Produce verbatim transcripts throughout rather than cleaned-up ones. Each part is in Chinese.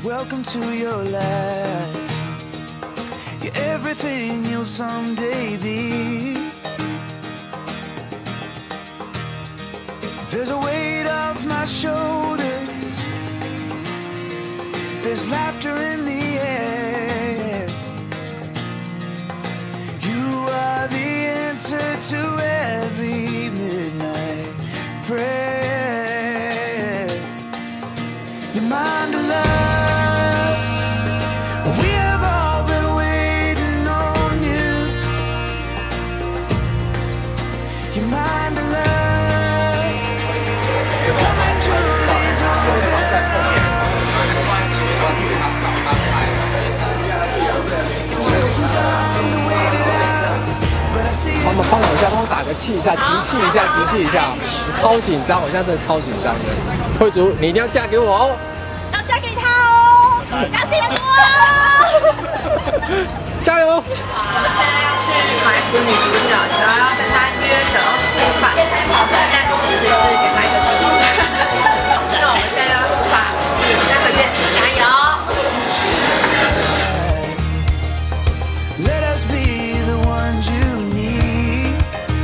Welcome to your life. You're everything you'll someday be. There's a weight off my shoulders. There's laughter in the air. You are the answer to every midnight prayer. You're mine to love. We have all been waiting on you. You're mine to love. Coming to these open Took some time to wait it out, but I see 帮我们放两下，帮我打个气一下，集气一下，集气一下。你超紧张，我现在真的超紧张的。慧竹，你一定要嫁给我哦！ 要嫁给他哦！要幸福哦！ 加油！ 我们现在要去埋伏女主角，然后要跟她约着要吃饭，但其实是给她一个惊喜。那我们现在要出发，待会见，加油！ Let us be the ones you need.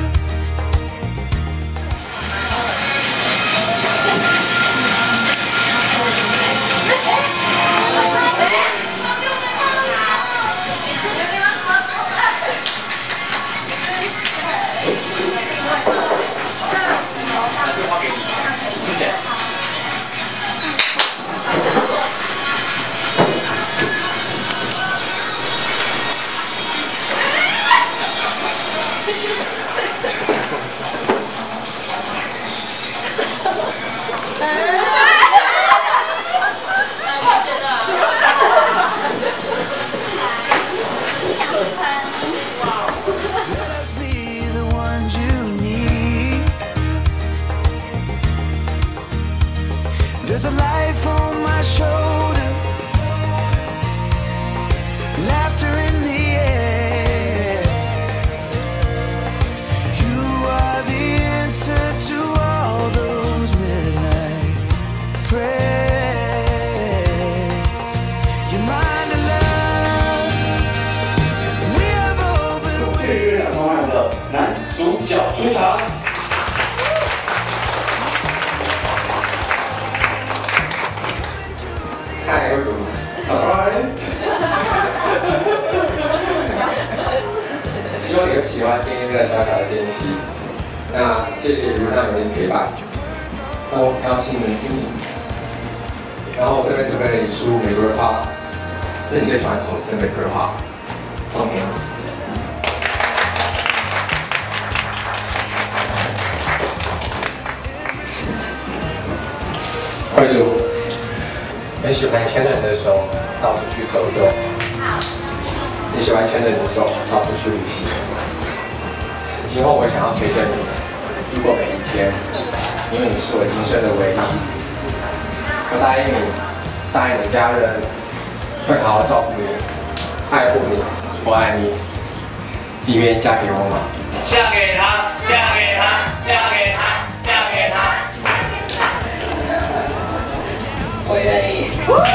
Let us be the ones you need. There's a life on my shoulder, laughter in the air. You are the answer to all those midnight prayers. You're mine to love. We have all been 这个月亮同样的男主角出场。 嗨，慧竹，拜拜。希望你会喜欢今天这个小小的惊喜。那谢谢如上有您陪伴，让我飘进你的心里。然后我这边准备了一束玫瑰花，是你最喜欢的红色玫瑰花，送给你。 慧竹，很喜欢牵着你的手到处去走走。你喜欢牵着你的手到处去旅行。今后我想要陪着你度过每一天，因为你是我今生的唯一。我答应你，答应你的家人，会好好照顾你，爱护你，我爱你。你愿意嫁给我吗？ 嫁给他，嫁给他，嫁给他，嫁给他。 我愿意。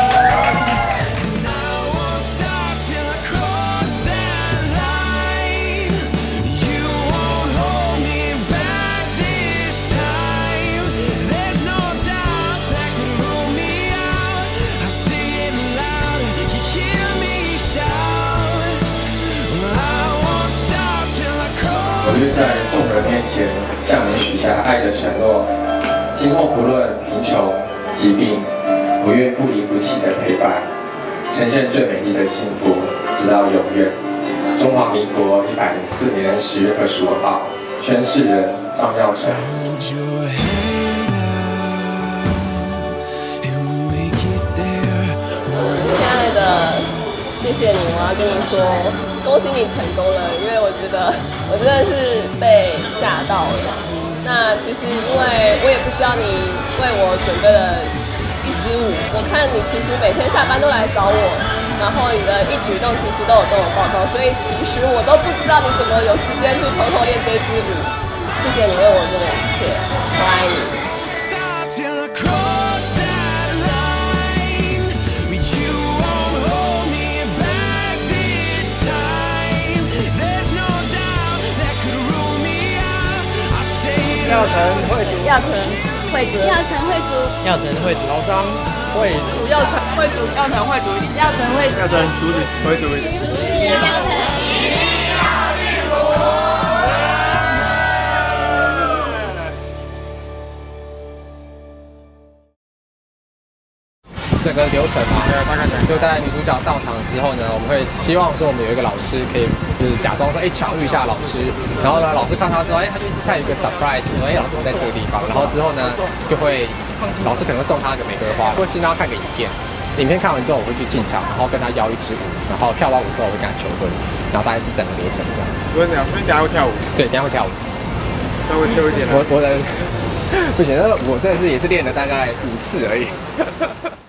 我愿在众人面前向你许下爱的承诺，今后不论贫穷、疾病，我愿不离不弃的陪伴，呈现最美丽的幸福，直到永远。中华民国一百零四年十月二十五号，宣誓人张耀成。 亲爱的，谢谢你，我要跟你说，恭喜你成功了，因为我觉得我真的是被吓到了。那其实因为我也不知道你为我准备了一支舞，我看你其实每天下班都来找我，然后你的一举一动其实都有跟我报告，所以其实我都不知道你怎么有时间去偷偷练这支舞。谢谢你为我做的一切，我爱你。 亚成、惠泽、 耀成会族、 耀成会主老张会主、耀成、惠族、耀成、惠族、 耀成会族、 耀成竹子会主。 耀成。 整个流程嘛，就大概女主角到场之后呢，我们会希望说我们有一个老师可以就是假装说，哎，巧遇一下老师，然后呢，老师看他之后，哎，他就下一个 surprise， 说，哎，老师我在这个地方，然后之后呢，就会老师可能会送他一个玫瑰花，或是让他看个影片，影片看完之后我会去进场，然后跟他邀一支舞，然后跳完舞之后我会跟他求婚，然后大概是整个流程这样。 我讲，所以等下会跳舞。 对，等下会跳舞。 稍微秀一点。 我我的不行，我这是也是练了大概五次而已。